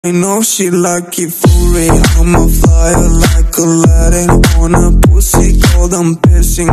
I know she like it for real. I'm a fire like Aladdin on a pussy cold, I'm piercing.